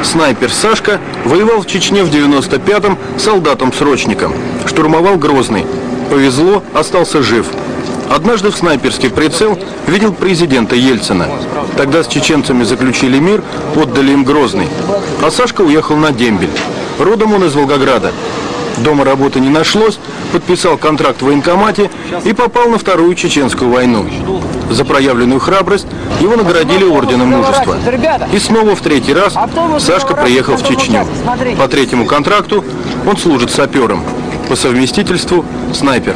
снайпер Сашка воевал в Чечне в 95-м солдатом-срочником. Штурмовал Грозный. Повезло, остался жив. Однажды в снайперский прицел видел президента Ельцина. Тогда с чеченцами заключили мир, отдали им Грозный. А Сашка уехал на дембель. Родом он из Волгограда. Дома работы не нашлось, подписал контракт в военкомате и попал на Вторую Чеченскую войну. За проявленную храбрость его наградили орденом Мужества. И снова в третий раз Сашка приехал в Чечню. По третьему контракту он служит сапером. По совместительству снайпер.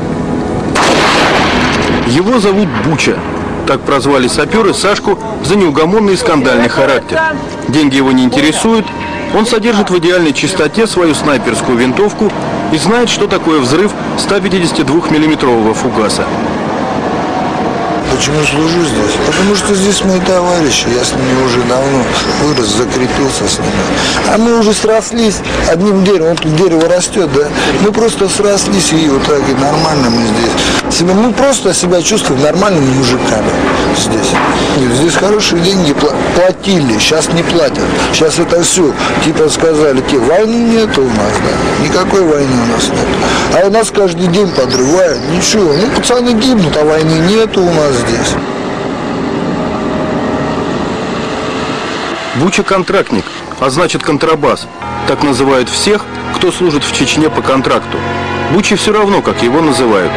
Его зовут Буча. Так прозвали саперы Сашку за неугомонный и скандальный характер. Деньги его не интересуют. Он содержит в идеальной чистоте свою снайперскую винтовку и знает, что такое взрыв 152-миллиметрового фугаса. Почему служу здесь? Потому что здесь мои товарищи, я с ними уже давно вырос, закрепился с ними. А мы уже срослись одним деревом, вот тут дерево растет, да? Мы просто срослись, и вот так и нормально мы здесь. Мы просто себя чувствуем нормальными мужиками здесь. Здесь хорошие деньги платили, сейчас не платят. Сейчас это все, типа сказали, войны нет у нас, да? Никакой войны у нас нет. А у нас каждый день подрывают, ничего. Ну, пацаны гибнут, а войны нету у нас здесь. Буча контрактник, а значит контрабас. Так называют всех, кто служит в Чечне по контракту. Буче все равно, как его называют.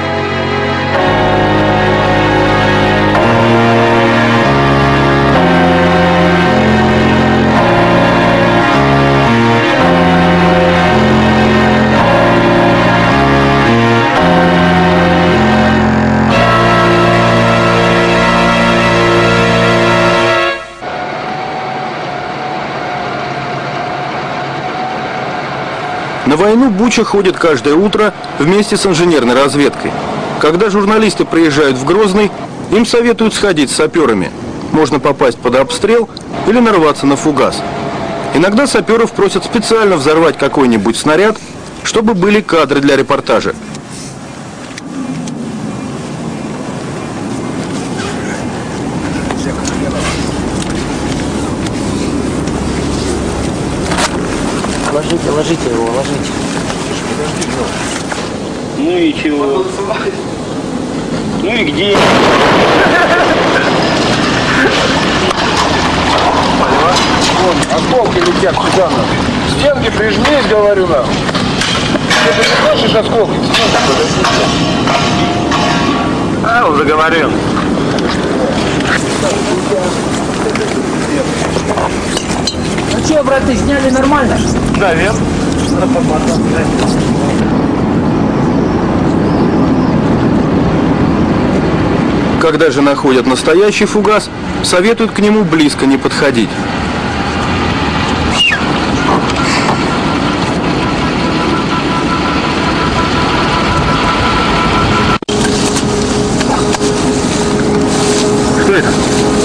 На войну Буча ходит каждое утро вместе с инженерной разведкой. Когда журналисты приезжают в Грозный, им советуют сходить с саперами. Можно попасть под обстрел или нарваться на фугас. Иногда саперов просят специально взорвать какой-нибудь снаряд, чтобы были кадры для репортажа. Ложите его, ложите. Ну и чего? Ну и где? Вон, осколки летят сюда нам. Стенки прижмись, говорю нам. Ты не слышишь осколки? А, уже говорил. Ну что, браты, сняли нормально? Да, верно. Когда же находят настоящий фугас, советуют к нему близко не подходить. Что это?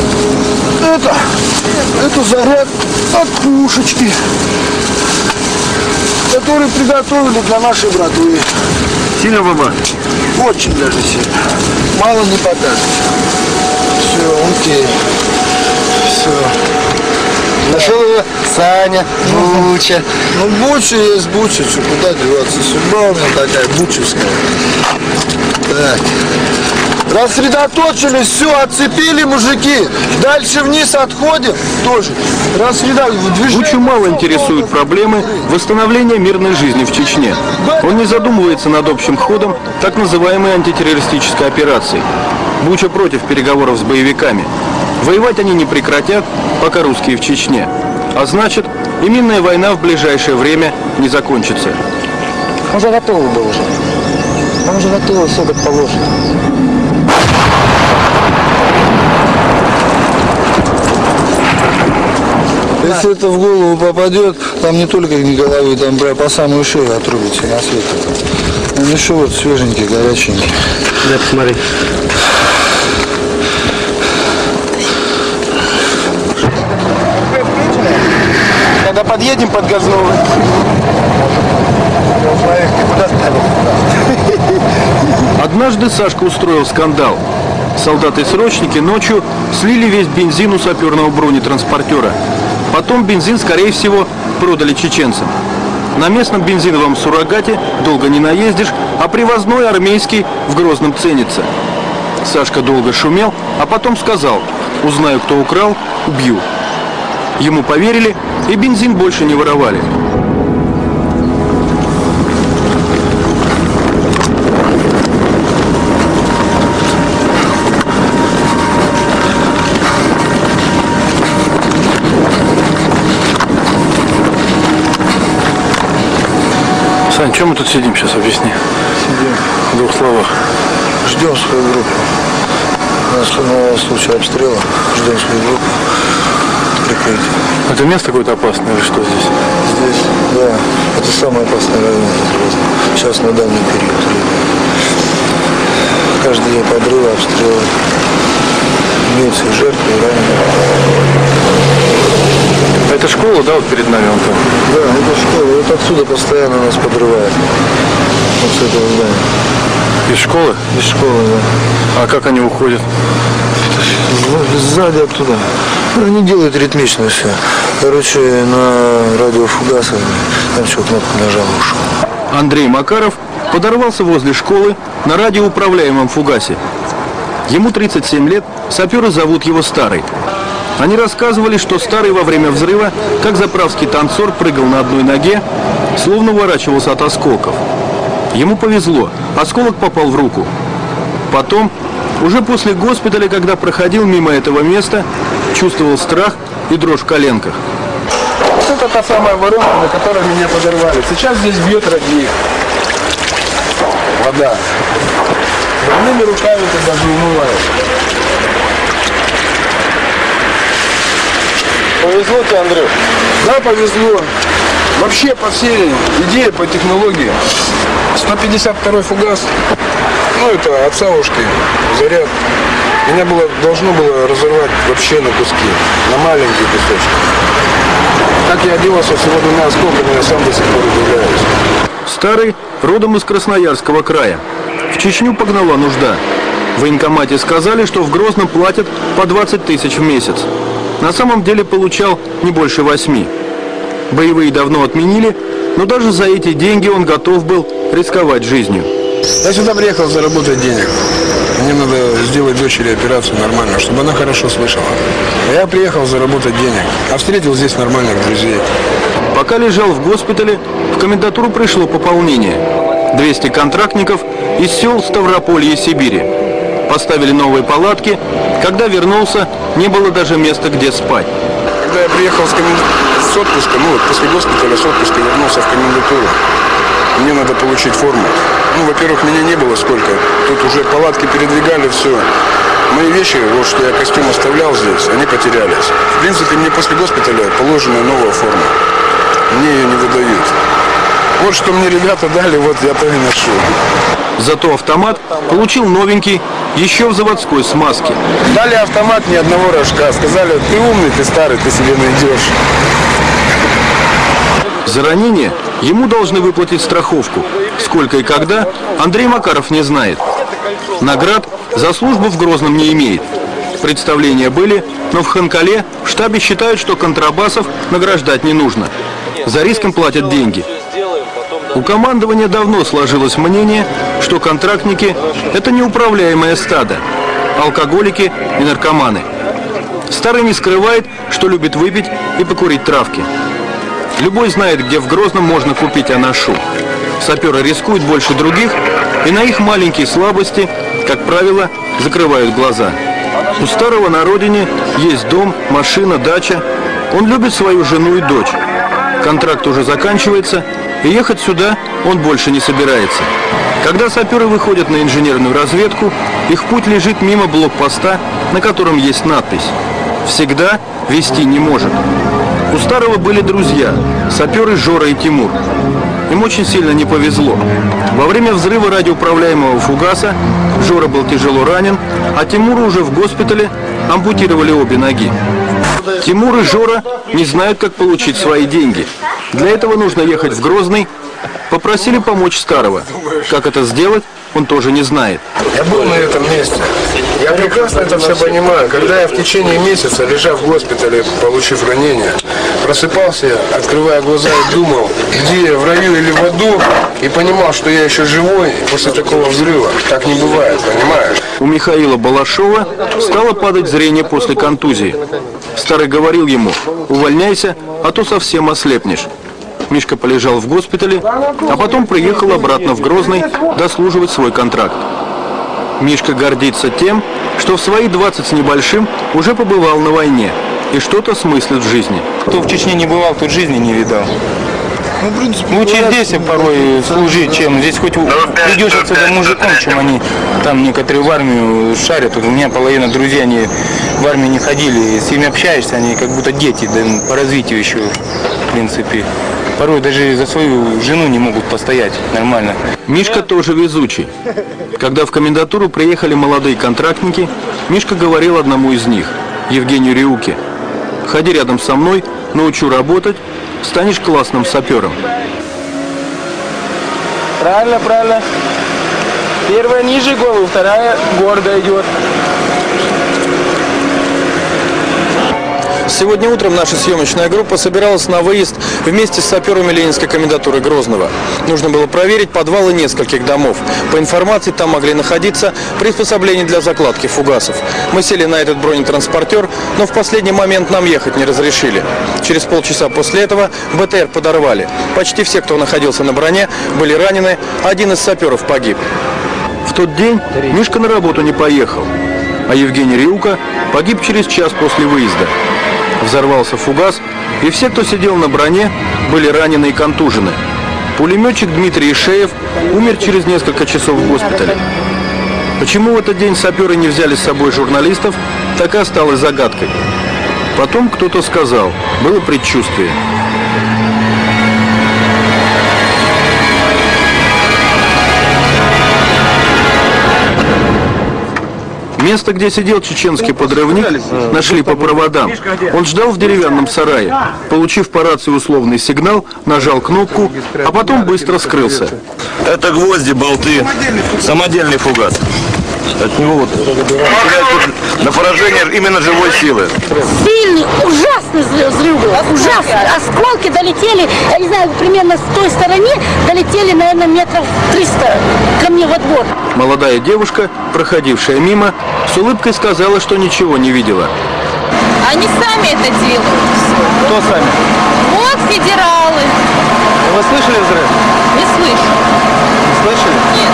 Это заряд от пушечки, который приготовили для нашей братвы. Сильно, баба? Очень даже сильно. Мало не покажешь. Все, окей. Все. Нашел его Саня, Буча. Ну, Буча есть Буча, что куда деваться? Судьба у меня такая бучевская. Так. Рассредоточились, все, отцепили, мужики. Дальше вниз отходим, тоже. Бучу мало интересуют проблемы восстановления мирной жизни в Чечне. Он не задумывается над общим ходом так называемой антитеррористической операции. Буча против переговоров с боевиками. Воевать они не прекратят, пока русские в Чечне. А значит, и минная война в ближайшее время не закончится. Он же готов был уже. Он уже готов, все как положено. Если это в голову попадет, там не только не головы, там по самую шею отрубите на свет. Он еще вот свеженький, горяченький. Да, посмотри. Когда подъедем под Газновый. Однажды Сашка устроил скандал. Солдаты-срочники ночью слили весь бензин у саперного бронетранспортера. Потом бензин, скорее всего, продали чеченцам. На местном бензиновом суррогате долго не наездишь, а привозной армейский в Грозном ценится. Сашка долго шумел, а потом сказал: узнаю, кто украл, убью. Ему поверили, и бензин больше не воровали. Сань, чем мы тут сидим сейчас, объясни. Сидим. В двух словах. Ждем свою группу. У нас нового случая обстрела. Ждем свою группу. Прикрытие. Это место какое-то опасное или что здесь? Здесь, да. Это самый опасный район. Сейчас на данный период. Каждый день подрывы, обстрелы. Имеются и жертвы, и раненые. Это школа, да, вот перед нами вон там? Да, это школа. Вот отсюда постоянно нас подрывает. Вот с этого здания. Из школы? Из школы, да. А как они уходят? Сзади оттуда. Ну, они делают ритмично все. Короче, на радиофугасах там что, кнопку нажал и ушел. Андрей Макаров подорвался возле школы на радиоуправляемом фугасе. Ему 37 лет, саперы зовут его Старый. Они рассказывали, что Старый во время взрыва, как заправский танцор, прыгал на одной ноге, словно уворачивался от осколков. Ему повезло, осколок попал в руку. Потом, уже после госпиталя, когда проходил мимо этого места, чувствовал страх и дрожь в коленках. Вот это та самая воронка, на которой меня подорвали. Сейчас здесь бьет родник. Вода. Больными руками ты даже умываешь. Повезло тебе, Андрюх? Да, повезло. Вообще по всей идее, по технологии. 152-й фугас. Ну это от Савушки заряд. Меня должно было разорвать вообще на куски. На маленькие кусочки. Так я оделся всего 2 осколками, я сам до сих пор удивляюсь. Старый родом из Красноярского края. В Чечню погнала нужда. В военкомате сказали, что в Грозном платят по 20 тысяч в месяц. На самом деле получал не больше 8. Боевые давно отменили, но даже за эти деньги он готов был рисковать жизнью. Я сюда приехал заработать денег. Мне надо сделать дочери операцию нормально, чтобы она хорошо слышала. Я приехал заработать денег, а встретил здесь нормальных друзей. Пока лежал в госпитале, в комендатуру пришло пополнение. 200 контрактников из сел Ставрополья и Сибири. Поставили новые палатки. Когда вернулся, не было даже места, где спать. Когда я приехал с отпуска, после госпиталя с отпуска вернулся в комендатуру, мне надо получить форму. Во-первых, меня не было сколько. Тут уже палатки передвигали, все. Мои вещи, вот что я костюм оставлял здесь, они потерялись. В принципе, мне после госпиталя положена новая форма. Мне ее не выдают. Вот что мне ребята дали, вот я то и ношу. Зато автомат получил новенький, еще в заводской смазке. Дали автомат, ни одного рожка. Сказали: ты умный, ты старый, ты себе найдешь. За ранение ему должны выплатить страховку. Сколько и когда, Андрей Макаров не знает. Наград за службу в Грозном не имеет. Представления были, но в Ханкале в штабе считают, что контрабасов награждать не нужно. За риском платят деньги. У командования давно сложилось мнение, что контрактники – это неуправляемое стадо, алкоголики и наркоманы. Старый не скрывает, что любит выпить и покурить травки. Любой знает, где в Грозном можно купить анашу. Саперы рискуют больше других, и на их маленькие слабости, как правило, закрывают глаза. У Старого на родине есть дом, машина, дача. Он любит свою жену и дочь. Контракт уже заканчивается, и ехать сюда он больше не собирается. Когда саперы выходят на инженерную разведку, их путь лежит мимо блокпоста, на котором есть надпись: «Всегда вести не может». У Старого были друзья, саперы Жора и Тимур. Им очень сильно не повезло. Во время взрыва радиоуправляемого фугаса Жора был тяжело ранен, а Тимуру уже в госпитале ампутировали обе ноги. Тимур и Жора не знают, как получить свои деньги. Для этого нужно ехать в Грозный. Попросили помочь Старого. Как это сделать, он тоже не знает. Я был на этом месте. Я прекрасно это все понимаю. Когда я в течение месяца, лежа в госпитале, получив ранение, просыпался, открывая глаза и думал, где я, в раю или в аду, и понимал, что я еще живой после такого взрыва. Так не бывает, понимаешь? У Михаила Балашова стало падать зрение после контузии. Старый говорил ему: увольняйся, а то совсем ослепнешь. Мишка полежал в госпитале, а потом приехал обратно в Грозный дослуживать свой контракт. Мишка гордится тем, что в свои 20 с небольшим уже побывал на войне и что-то смыслит в жизни. Кто в Чечне не бывал, тот жизни не видал. Ну, в принципе, Лучше здесь порой служить, чем здесь хоть придешь отсюда мужиком, чем они там некоторые в армию шарят. Вот у меня половина друзей, они в армию не ходили, с ними общаешься, они как будто дети, да, по развитию еще, в принципе. Порой даже за свою жену не могут постоять нормально. Мишка тоже везучий. Когда в комендатуру приехали молодые контрактники, Мишка говорил одному из них, Евгению Риуке: «Ходи рядом со мной, научу работать, станешь классным сапером». Правильно, правильно. Первая ниже голову, вторая гордо идет. Сегодня утром наша съемочная группа собиралась на выезд вместе с саперами Ленинской комендатуры Грозного. Нужно было проверить подвалы нескольких домов. По информации, там могли находиться приспособления для закладки фугасов. Мы сели на этот бронетранспортер, но в последний момент нам ехать не разрешили. Через полчаса после этого БТР подорвали. Почти все, кто находился на броне, были ранены, один из саперов погиб. В тот день Мишка на работу не поехал, а Евгений Риука погиб через час после выезда. Взорвался фугас, и все, кто сидел на броне, были ранены и контужены. Пулеметчик Дмитрий Ишеев умер через несколько часов в госпитале. Почему в этот день саперы не взяли с собой журналистов, так и осталось загадкой. Потом кто-то сказал, было предчувствие. Место, где сидел чеченский подрывник, нашли по проводам. Он ждал в деревянном сарае. Получив по рации условный сигнал, нажал кнопку, а потом быстро скрылся. Это гвозди, болты, самодельный фугас. От него вот на поражение именно живой силы. Сильный, ужасный взрыв был, ужасный. Осколки долетели, я не знаю, примерно с той стороны, долетели, наверное, метров 300 ко мне во двор. Молодая девушка, проходившая мимо, с улыбкой сказала, что ничего не видела. Они сами это делают. Кто сами? Вот федералы. Вы слышали взрыв? Не слышу. Не слышали? Нет.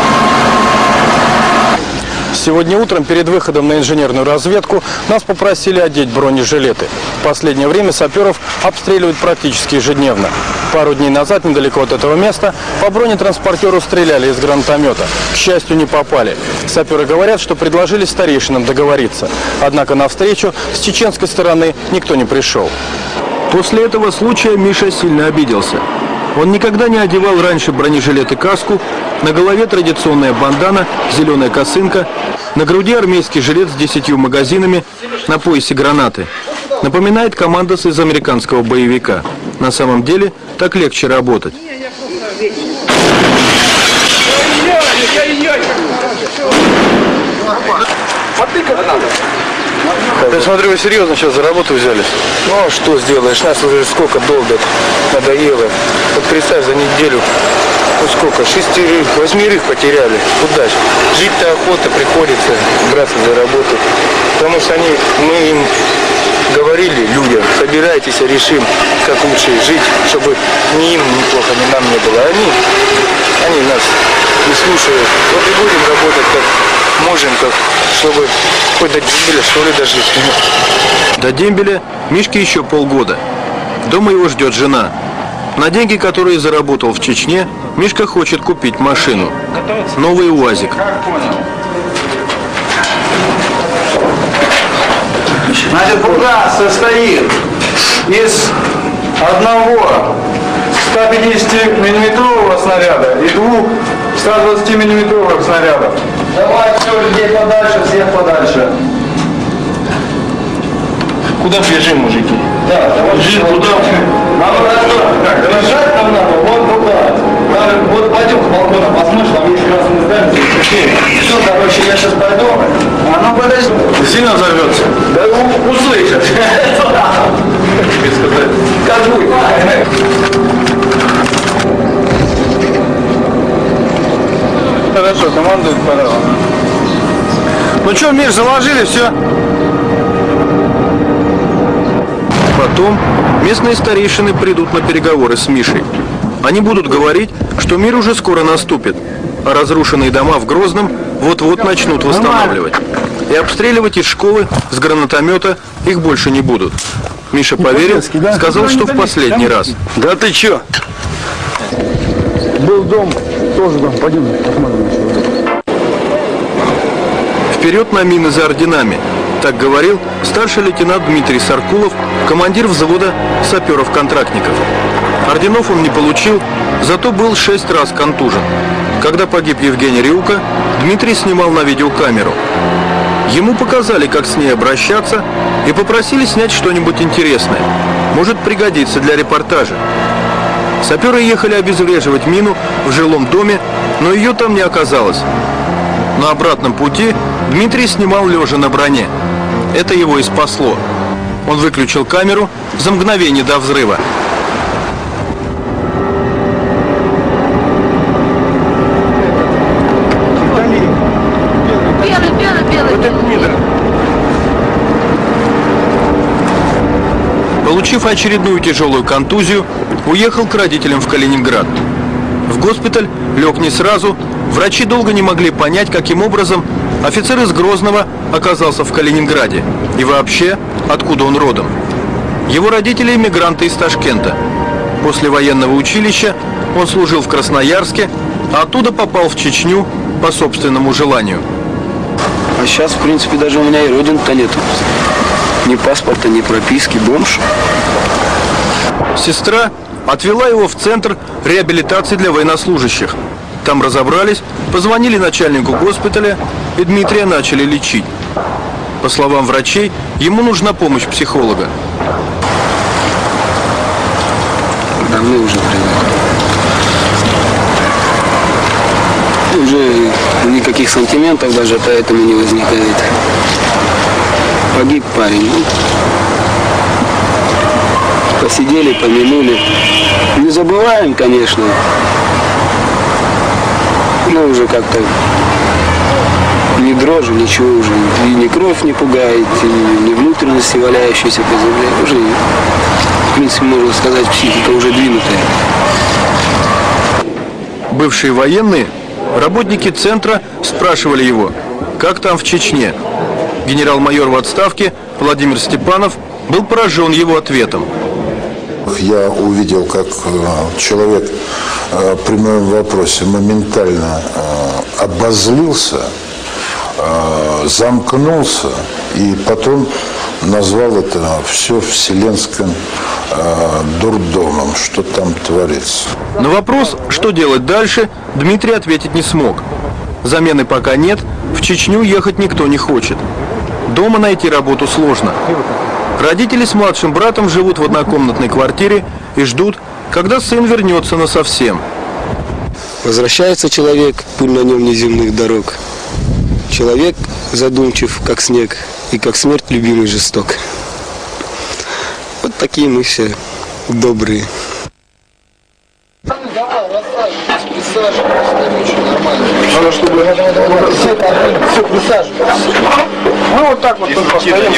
Сегодня утром перед выходом на инженерную разведку нас попросили одеть бронежилеты. В последнее время саперов обстреливают практически ежедневно. Пару дней назад, недалеко от этого места, по бронетранспортеру стреляли из гранатомета. К счастью, не попали. Саперы говорят, что предложили старейшинам договориться. Однако на встречу с чеченской стороны никто не пришел. После этого случая Миша сильно обиделся. Он никогда не одевал раньше бронежилет и каску, на голове традиционная бандана, зеленая косынка, на груди армейский жилет с 10 магазинами, на поясе гранаты. Напоминает командос из американского боевика. На самом деле так легче работать. Я смотрю, вы серьезно сейчас за работу взялись? Ну, а что сделаешь? Нас уже сколько долбят, надоело. Вот представь, за неделю, ну сколько, 6-8 потеряли. Куда же? Жить-то охота, приходится браться за работу. Потому что мы им говорили, людям, собирайтесь, решим, как лучше жить, чтобы ни им неплохо, ни нам не было. Они нас не слушают. Вот и будем работать как можем, как, чтобы хоть до дембеля, что ли, дожить. До дембеля Мишке еще полгода. Дома его ждет жена. На деньги, которые заработал в Чечне, Мишка хочет купить машину. Новый УАЗик. Значит, фугас состоит из одного 150-миллиметрового снаряда и двух 120-миллиметровых снарядов. Давай все, людей подальше, всех подальше. Куда бежим, мужики? Да, бежим туда. Нам надо, бежать нам надо, вот туда. Вот пойдем с балкона, посмотришь, там есть красные здания. Все, короче, я сейчас пойду. А ну подожди. Сильно взорвется? Да услышишь. Как будет? Хорошо, командует пора. Ну что, Миш, заложили, все? Потом местные старейшины придут на переговоры с Мишей. Они будут говорить, что мир уже скоро наступит, а разрушенные дома в Грозном вот-вот начнут восстанавливать. И обстреливать из школы с гранатомета их больше не будут. Миша поверил, сказал, что в последний раз. Да ты чё? Был дом, тоже дом. Пойдем, посмотрим. Вперед на мины за орденами. Так говорил старший лейтенант Дмитрий Саркулов, командир взвода саперов-контрактников. Орденов он не получил, зато был 6 раз контужен. Когда погиб Евгений Риука, Дмитрий снимал на видеокамеру. Ему показали, как с ней обращаться, и попросили снять что-нибудь интересное. Может пригодиться для репортажа. Саперы ехали обезвреживать мину в жилом доме, но ее там не оказалось. На обратном пути Дмитрий снимал лежа на броне. Это его и спасло. Он выключил камеру за мгновение до взрыва. Получив очередную тяжелую контузию, уехал к родителям в Калининград. В госпиталь лег не сразу. Врачи долго не могли понять, каким образом офицер из Грозного оказался в Калининграде. И вообще, откуда он родом. Его родители – эмигранты из Ташкента. После военного училища он служил в Красноярске, а оттуда попал в Чечню по собственному желанию. А сейчас, в принципе, даже у меня и родины-то нету. Ни паспорта, ни прописки, бомж. Сестра отвела его в центр реабилитации для военнослужащих. Там разобрались, позвонили начальнику госпиталя, и Дмитрия начали лечить. По словам врачей, ему нужна помощь психолога. Давно уже привык. Уже никаких сантиментов даже поэтому не возникает. Погиб парень. Посидели, помянули. Не забываем, конечно. Но уже как-то ни дрожи, ничего уже. И ни кровь не пугает, и ни внутренности, валяющиеся по земле. Уже, в принципе, можно сказать, психика уже двинутая. Бывшие военные, работники центра спрашивали его, как там в Чечне. Генерал-майор в отставке Владимир Степанов был поражен его ответом. Я увидел, как человек при моем вопросе моментально обозлился, замкнулся и потом назвал это все вселенским дурдомом, что там творится. На вопрос, что делать дальше, Дмитрий ответить не смог. Замены пока нет, в Чечню ехать никто не хочет. Дома найти работу сложно. Родители с младшим братом живут в однокомнатной квартире и ждут, когда сын вернется насовсем. Возвращается человек, пыль на нем неземных дорог. Человек задумчив, как снег, и как смерть любимый жесток. Вот такие мы все добрые. Надо, чтобы все присаживались. Ну вот так вот постоим.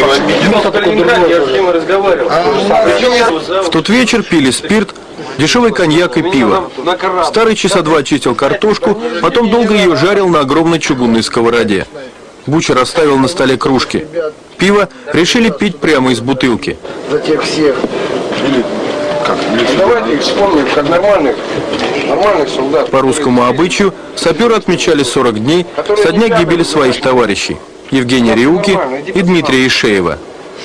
В тот вечер пили спирт, дешевый коньяк и пиво. Старый часа 2 чистил картошку, потом долго ее жарил на огромной чугунной сковороде. Буча расставил на столе кружки. Пиво решили пить прямо из бутылки. За тех всех. Давайте их вспомним как нормальных солдат. По русскому обычаю саперы отмечали 40 дней со дня гибели своих товарищей Евгения Риуки и Дмитрия Ишеева.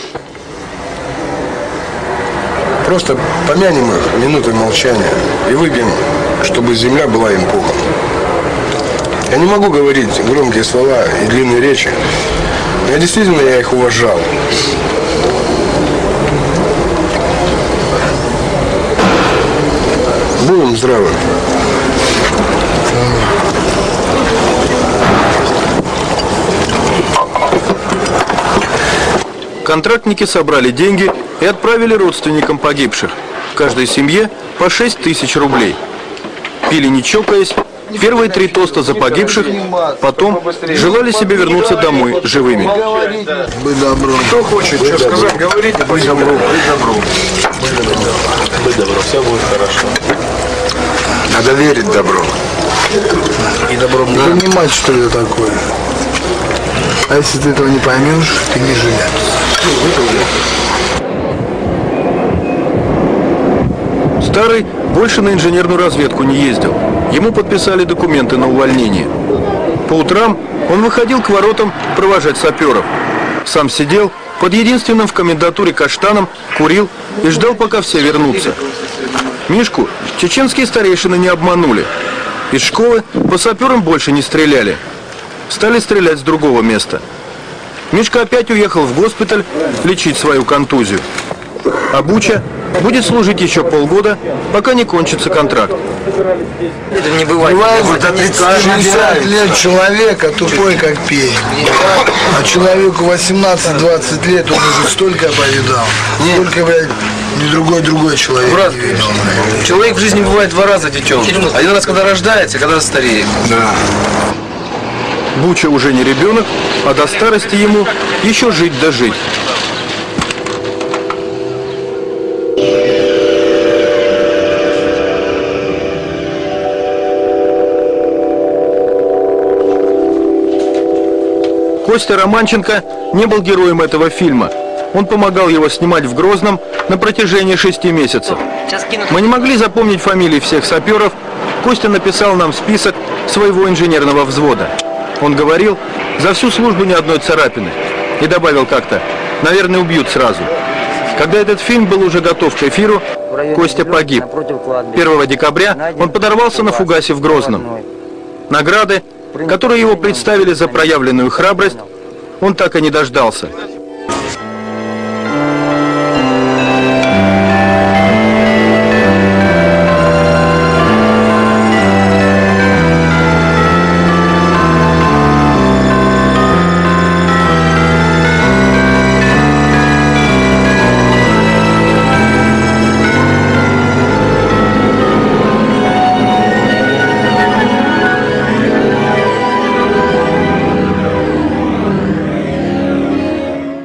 Просто помянем их минутой молчания и выпьем, чтобы земля была им пухом. Я не могу говорить громкие слова и длинные речи, но действительно я их уважал. Будем здравы. Контрактники собрали деньги и отправили родственникам погибших. Каждой семье по 6 тысяч рублей. Пили не чокаясь. Первые 3 тоста за погибших, потом желали себе вернуться домой живыми. Будь добро. Кто хочет что сказать, говорите. Будь добро. Будь добро, все будет хорошо. Надо верить в добро. И добро понимать, что это такое. А если ты этого не поймешь, ты не живешь. Старый больше на инженерную разведку не ездил. Ему подписали документы на увольнение. По утрам он выходил к воротам провожать саперов. Сам сидел под единственным в комендатуре каштаном, курил и ждал, пока все вернутся. Мишку чеченские старейшины не обманули. Из школы по саперам больше не стреляли. Стали стрелять с другого места. Мишка опять уехал в госпиталь лечить свою контузию. А Буча будет служить еще полгода, пока не кончится контракт. Это не бывает. Бывает за 60 лет человека тупой как пень. А человеку 18-20 лет он уже столько повидал. Столько, блядь, ни другой человек Брат, не видел. человек в жизни бывает 2 раза детем. Один раз, когда рождается, когда стареет. Да. Буча уже не ребенок, а до старости ему еще жить да жить. Костя Романченко не был героем этого фильма. Он помогал его снимать в Грозном на протяжении 6 месяцев. Мы не могли запомнить фамилии всех саперов. Костя написал нам список своего инженерного взвода. Он говорил, за всю службу ни одной царапины. И добавил как-то, наверное, убьют сразу. Когда этот фильм был уже готов к эфиру, Костя погиб. 1 декабря он подорвался на фугасе в Грозном. Награды, которые его представили за проявленную храбрость, он так и не дождался.